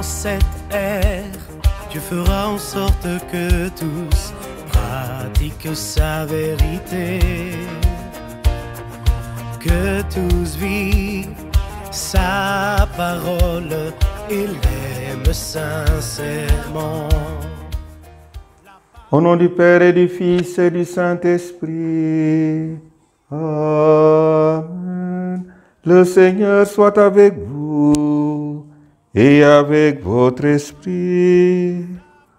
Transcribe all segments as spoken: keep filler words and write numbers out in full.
cette ère, Dieu fera en sorte que tous pratiquent sa vérité, que tous vivent sa parole et l'aiment sincèrement. Au nom du Père et du Fils et du Saint-Esprit. Amen. Le Seigneur soit avec vous et avec votre esprit.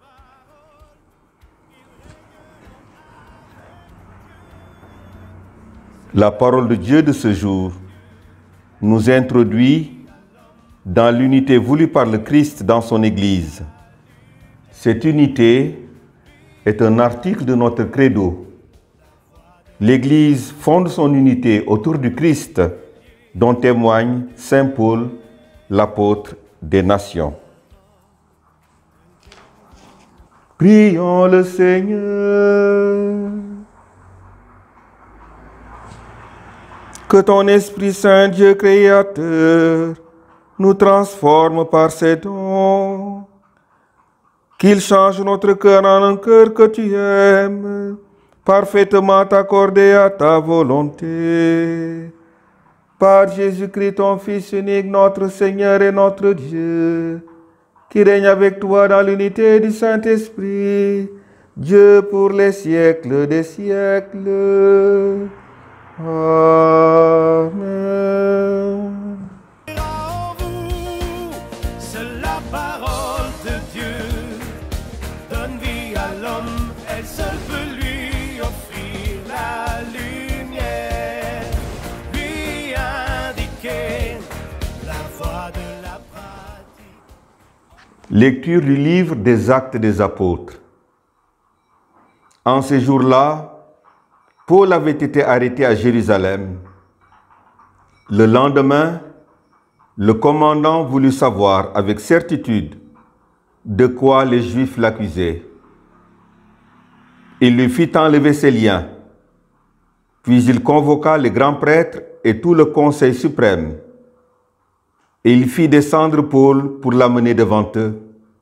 La parole de Dieu de ce jour nous introduit dans l'unité voulue par le Christ dans son Église. Cette unité est un article de notre credo. L'Église fonde son unité autour du Christ, dont témoigne Saint Paul, l'apôtre des nations. Prions le Seigneur. Que ton Esprit Saint, Dieu créateur, nous transforme par ses dons. Qu'il change notre cœur en un cœur que tu aimes, parfaitement accordé à ta volonté. Par Jésus-Christ, ton Fils unique, notre Seigneur et notre Dieu, qui règne avec toi dans l'unité du Saint-Esprit, Dieu pour les siècles des siècles. Amen. En vous, c'est la parole de Dieu, donne vie à l'homme, elle seule peut lui offrir la lumière, lui indiquer la voie de la pratique. Lecture du livre des Actes des Apôtres. En ces jours-là, Paul avait été arrêté à Jérusalem. Le lendemain, le commandant voulut savoir avec certitude de quoi les Juifs l'accusaient. Il lui fit enlever ses liens, puis il convoqua les grands prêtres et tout le conseil suprême. Et il fit descendre Paul pour l'amener devant eux.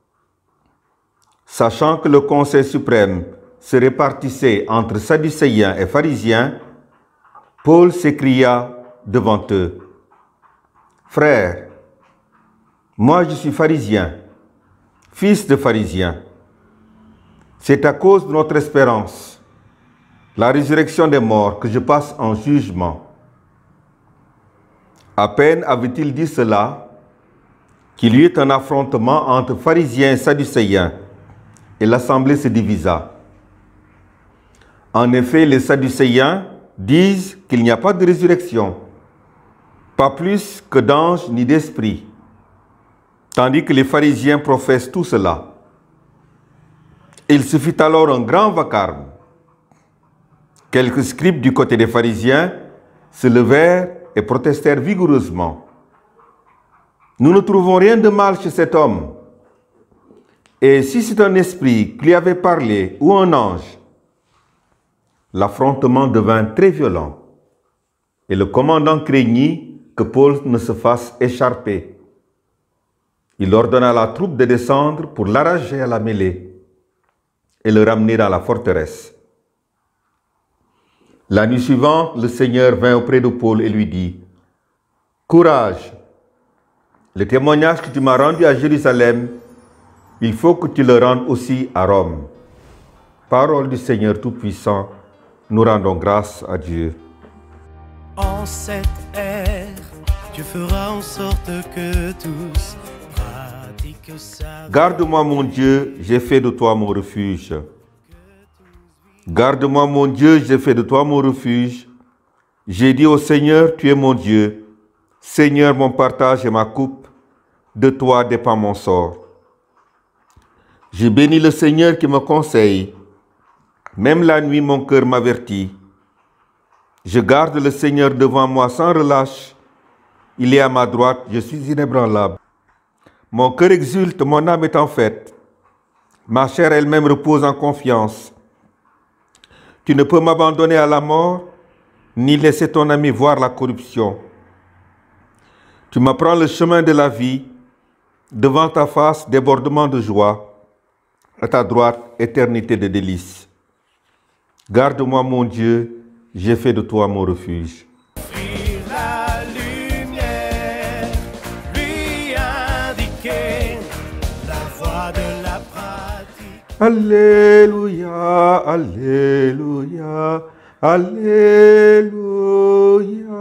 Sachant que le conseil suprême se répartissait entre Sadducéens et pharisiens, Paul s'écria devant eux: « Frères, moi je suis pharisien, fils de pharisien. C'est à cause de notre espérance, la résurrection des morts, que je passe en jugement. » À peine avait-il dit cela qu'il y eut un affrontement entre pharisiens et sadducéens, et l'assemblée se divisa. En effet, les Sadducéens disent qu'il n'y a pas de résurrection, pas plus que d'anges ni d'esprits, tandis que les pharisiens professent tout cela. Il se fit alors un grand vacarme. Quelques scribes du côté des pharisiens se levèrent et protestèrent vigoureusement. « Nous ne trouvons rien de mal chez cet homme. Et si c'est un esprit qui lui avait parlé ou un ange ?» L'affrontement devint très violent et le commandant craignit que Paul ne se fasse écharper. Il ordonna à la troupe de descendre pour l'arracher à la mêlée et le ramener dans la forteresse. La nuit suivante, le Seigneur vint auprès de Paul et lui dit: « Courage, le témoignage que tu m'as rendu à Jérusalem, il faut que tu le rendes aussi à Rome. » Parole du Seigneur Tout-Puissant. Nous rendons grâce à Dieu. En cette ère, Dieu fera en sorte que tous pratiquent sa... Garde-moi, mon Dieu, j'ai fait de toi mon refuge. Garde-moi, mon Dieu, j'ai fait de toi mon refuge. J'ai dit au Seigneur, tu es mon Dieu. Seigneur, mon partage et ma coupe, de toi dépend mon sort. J'ai béni le Seigneur qui me conseille. Même la nuit, mon cœur m'avertit. Je garde le Seigneur devant moi sans relâche. Il est à ma droite, je suis inébranlable. Mon cœur exulte, mon âme est en fête. Ma chair elle-même repose en confiance. Tu ne peux m'abandonner à la mort, ni laisser ton ami voir la corruption. Tu m'apprends le chemin de la vie. Devant ta face, débordement de joie, à ta droite, éternité de délices. Garde-moi, mon Dieu, j'ai fait de toi mon refuge. Fuir la lumière, lui indiquer la voie de la pratique. Alléluia, Alléluia, Alléluia.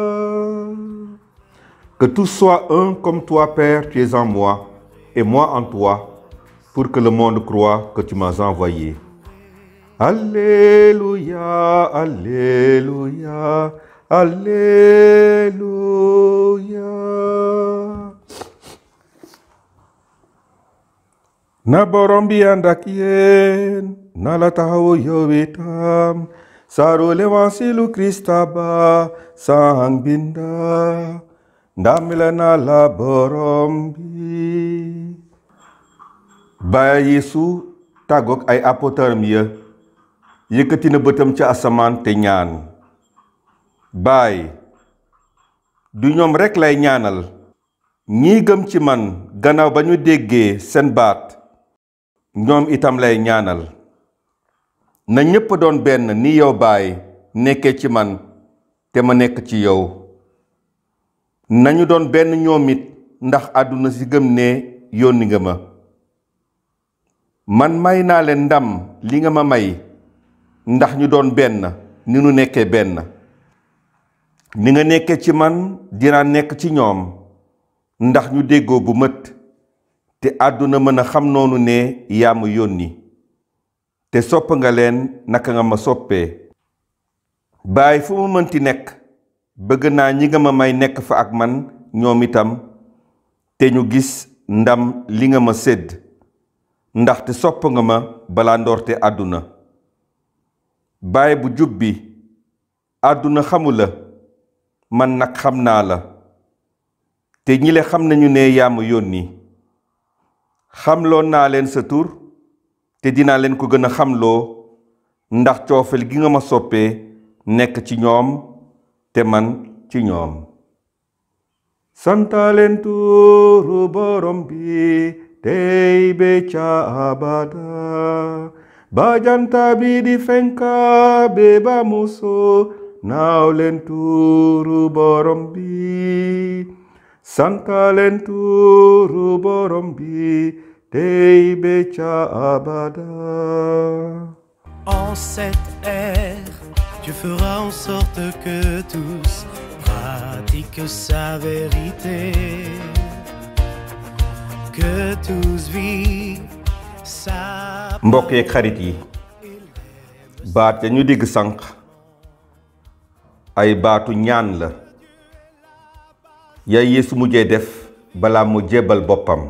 Que tout soit un comme toi, Père, tu es en moi, et moi en toi, pour que le monde croie que tu m'as envoyé. Alléluia, Alléluia, Alléluia. Na borom bi ànd ak yéen na la taxawu yow itam saaro lewansilu Krista ba sang binda ndamile na la borom bi. Baay Yeesu tàggoog ay apôtaram ya yëkkati na bëtam ca asamaan te ñaan. Baay, du ñoom rekk lay ñaanal ñii gëm ci man gannaaw ba ñu déggee seen baat ñoom itam lay ñaanal. Na ñépp doon benn ni yow Baay nekkee ci man te ma nekk ci yow. Nañu doon benn ñoom it ndax àdduna si gëm ne yónni nga ma. Man may naa leen ndam li nga ma may ndax ñu doon benn ni nu nekkee benn. Ni nga nekkee ci man dinaa nekk ci ñoom ndax ñu déggoo bu mët te àdduna mën a xam noonu ne yaa ma yónni te sopp nga leen naka nga ma soppee. Baay, fu mu mënti nekk bëgg naa ñi nga ma may nekk fa ak man ñoom itam te ñu gis ndam li nga ma sédd ndaxte sopp nga ma balaa ndoorte àdduna. Baay bu jub bi àdduna xamu la man nag xam naa la te ñi le xam nañu ne yaa ma yónni. Xamloo naa leen sa tur te dinaa leen ko gën a xamloo ndax coofel gi nga ma soppee nekk ci ñoom te man ci ñoom. Santaaleen tuuru borom bi tey be ca abada ba janta bi di fenka be ba muso naaw leen tuuru borom bi. Santaaleen tuuru borom bi tey be ca abada. En cette ère, tu feras en sorte que tous pratiquent sa vérité, que tous vivent sa. Mbokk yeeg xarit yi, baat ya ñu digg sànq ay baatu ñaan la ya Yeesu mujjee def balaa mu jébbal boppam.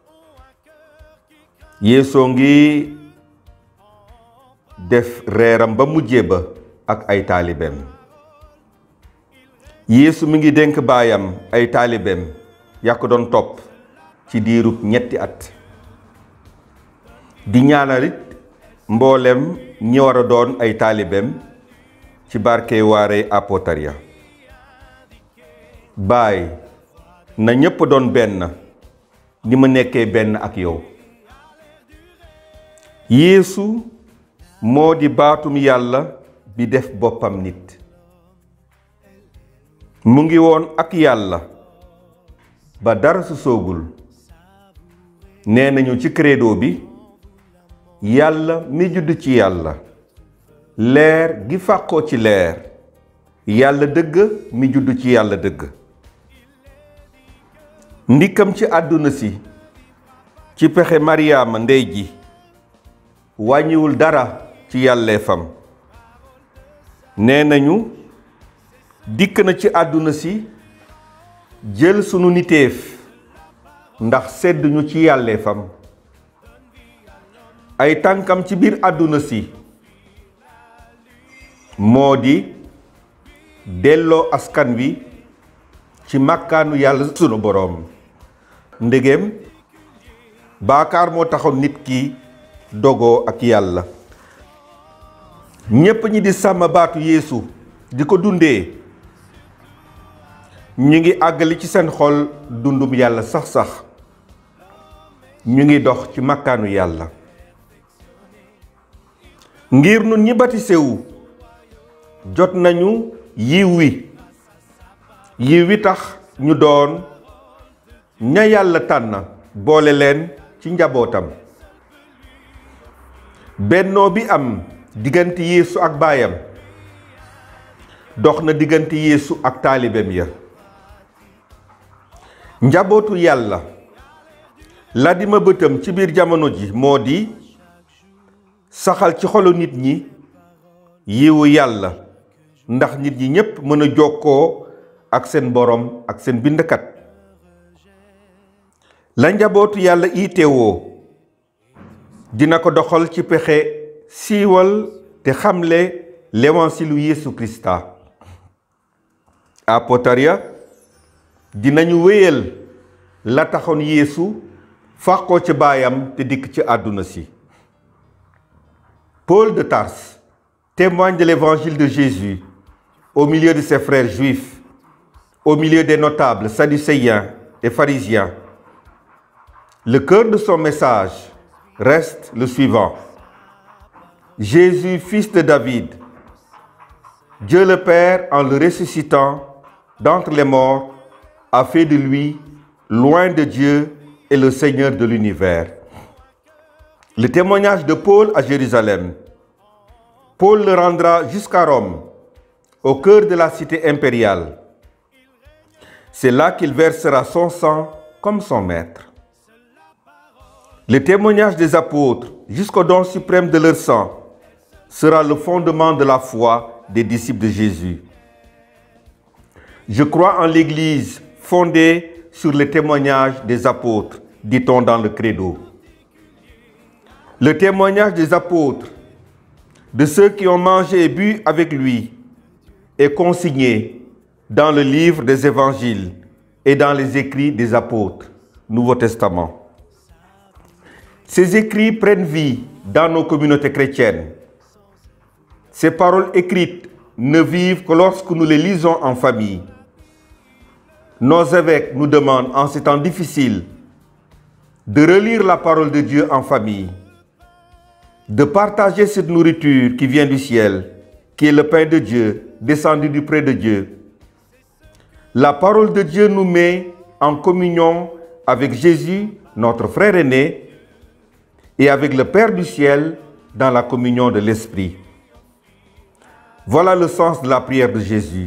Yeesoo ngi def reeram ba mujjee ba ak ay taalibeem. Yeesu mi ngi dénk baayam ay taalibeem yaa ko doon topp ci diirub ñetti at. Di ñaanalit mboolem ñi war a doon ay taalibeem ci barke waarey apôtar ya. Baay, na ñépp doon benn ni ma nekkee benn ak yow. Yeesu moo di baatum yàlla bi def boppam nit. Mu ngi woon ak yàlla ba dara su soogul. Nee nañu ci credo bi yàlla mi judd ci yàlla, leer gi fàqoo ci leer, yàlla dëgg mi judd ci yàlla dëgg. Ndikkam ci àdduna si ci pexe Mariyaama ndey ji wàññiwul dara ci yàlleefam. Nee nañu dikk na ci àdduna si jël sunu niteef ndax sedduñu ci yàlleefam. Ay tànkam ci biir àdduna si moo di delloo askan wi ci màkkaanu yàlla sunu boroom. Ndegem baakaar moo taxoon nit ki dogoo ak yàlla. ñépp ñi di sàmm baatu Yeesu di ko dundee ñu ngi àggali ci seen xol dundum yàlla sax-sax ñu ngi dox ci makkaanu yàlla ngir nun ñi baptisé wu jot nañu yiw wi yiw wi tax ñu doon ña yàlla tànn boole leen ci njabootam bennoo bi am diggante Yeesu ak baayam dox na diggante Yeesu ak taalibeem ya njabootu yàlla la di ma bëtam ci biir jamono ji moo di saxal ci xolu nit ñi yiwu yàlla ndax nit ñi ñépp mën a jokkoo ak seen borom ak seen bindkat la njabootu yàlla iitewoo dina ko doxal ci pexe siiwal te xamle l'évangile Yeesu Krista à Potaria dinañu wéyal la taxoon Yeesu fàqoo ci baayam te dikk ci àdduna si. Paul de Tarse témoigne de l'évangile de Jésus au milieu de ses frères juifs, au milieu des notables sadducéens et pharisiens. Le cœur de son message reste le suivant. Jésus, fils de David, Dieu le Père, en le ressuscitant d'entre les morts, a fait de lui, loin de Dieu, et le Seigneur de l'univers. Le témoignage de Paul à Jérusalem. Paul le rendra jusqu'à Rome, au cœur de la cité impériale. C'est là qu'il versera son sang comme son maître. Le témoignage des apôtres jusqu'au don suprême de leur sang sera le fondement de la foi des disciples de Jésus. Je crois en l'Église fondée sur le témoignage des apôtres, dit-on dans le credo. Le témoignage des apôtres, de ceux qui ont mangé et bu avec lui, est consigné dans le livre des évangiles et dans les écrits des apôtres, Nouveau Testament. Ces écrits prennent vie dans nos communautés chrétiennes. Ces paroles écrites ne vivent que lorsque nous les lisons en famille. Nos évêques nous demandent en ces temps difficiles de relire la parole de Dieu en famille, de partager cette nourriture qui vient du ciel, qui est le pain de Dieu, descendu du près de Dieu. La parole de Dieu nous met en communion avec Jésus, notre frère aîné, et avec le Père du ciel dans la communion de l'Esprit. Voilà le sens de la prière de Jésus.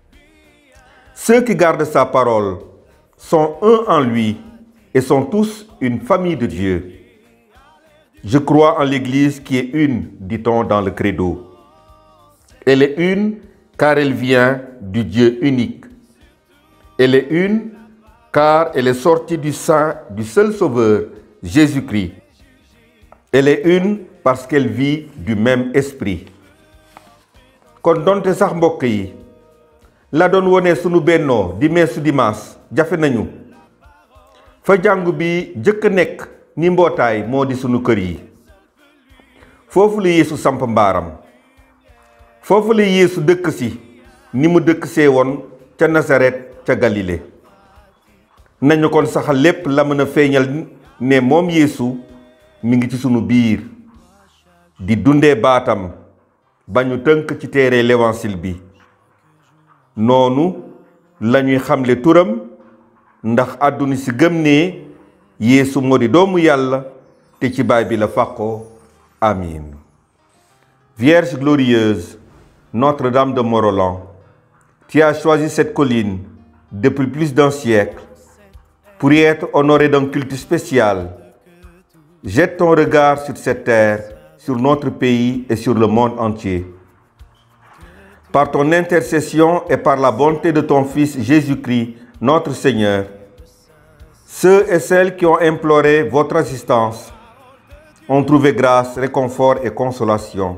Ceux qui gardent sa parole sont un en lui et sont tous une famille de Dieu. Je crois en l'Église qui est une, dit-on dans le credo. Elle est une car elle vient du Dieu unique. Elle est une car elle est sortie du sein du seul Sauveur, Jésus-Christ. Elle est une parce qu'elle vit du même esprit. Kon donte sax mbokk yi la doon wone sunu bennoo di meesu dimaas jafe nañu fa jàngu bi jëkk nekk ni mbootaay moo di sunu kër yi foofu la Yeesu samp mbaaram foofu la Yeesu dëkk si ni mu dëkk see woon ca Nasaret ca Galilée nañu kon saxal lépp la mën a feeñal ne moom Yeesu mi ngi ci sunu biir di dundee baatam ba ñu tënk ci téere l'évangile bi noonu lañuy xamle turam ndax àdduna si gëm ne Yeesu moo di doomu yàlla te ci baay bi la fàqoo amiin. Vierge glorieuse, Notre-Dame de Morolan, tu as choisi cette colline depuis plus d'un siècle pour y être honorée d'un culte spécial. Jette ton regard sur cette terre, sur notre pays et sur le monde entier. Par ton intercession et par la bonté de ton Fils Jésus-Christ, notre Seigneur, ceux et celles qui ont imploré votre assistance ont trouvé grâce, réconfort et consolation.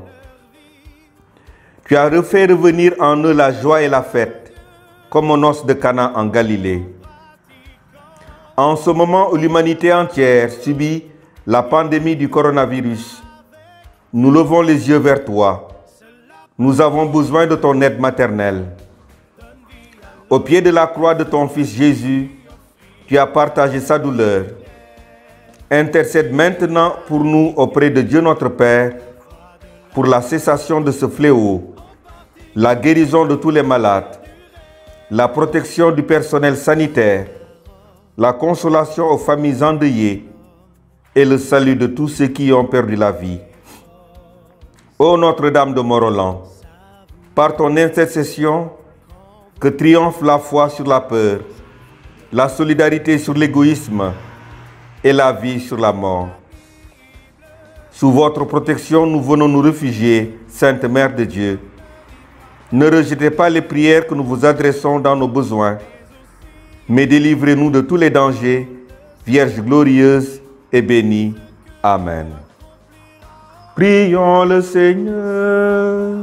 Tu as refait revenir en eux la joie et la fête, comme aux noces de Cana en Galilée. En ce moment où l'humanité entière subit la pandémie du coronavirus, nous levons les yeux vers toi. Nous avons besoin de ton aide maternelle. Au pied de la croix de ton Fils Jésus, tu as partagé sa douleur. intercède maintenant pour nous auprès de Dieu notre Père, pour la cessation de ce fléau, la guérison de tous les malades, la protection du personnel sanitaire, la consolation aux familles endeuillées et le salut de tous ceux qui ont perdu la vie. Ô Notre-Dame de Morolan, par ton intercession, que triomphe la foi sur la peur, la solidarité sur l'égoïsme et la vie sur la mort. Sous votre protection, nous venons nous réfugier, Sainte Mère de Dieu. Ne rejetez pas les prières que nous vous adressons dans nos besoins, mais délivrez-nous de tous les dangers, Vierge glorieuse et bénie. Amen. Prions le Seigneur.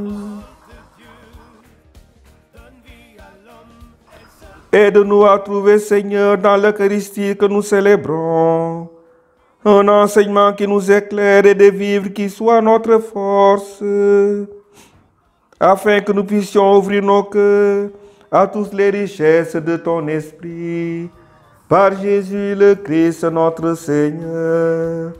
Aide-nous à trouver, Seigneur, dans l'Eucharistie que nous célébrons, un enseignement qui nous éclaire et des vivres qui soient notre force, afin que nous puissions ouvrir nos cœurs à toutes les richesses de ton Esprit, par Jésus le Christ notre Seigneur.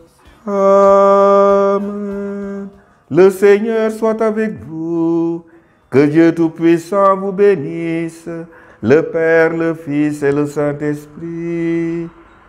Amen. Le Seigneur soit avec vous, que Dieu Tout-Puissant vous bénisse, le Père, le Fils et le Saint-Esprit.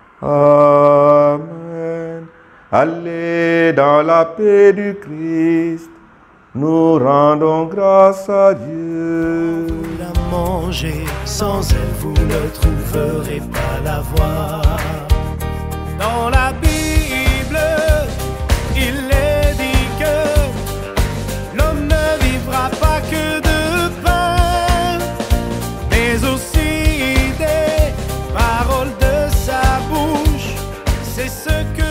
Amen. Allez dans la paix du Christ. Nous rendons grâce à Dieu. Vous la mangez, sans elle vous ne trouverez pas la voie. Dans la Bible, il est dit que l'homme ne vivra pas que de pain, mais aussi des paroles de sa bouche. C'est ce que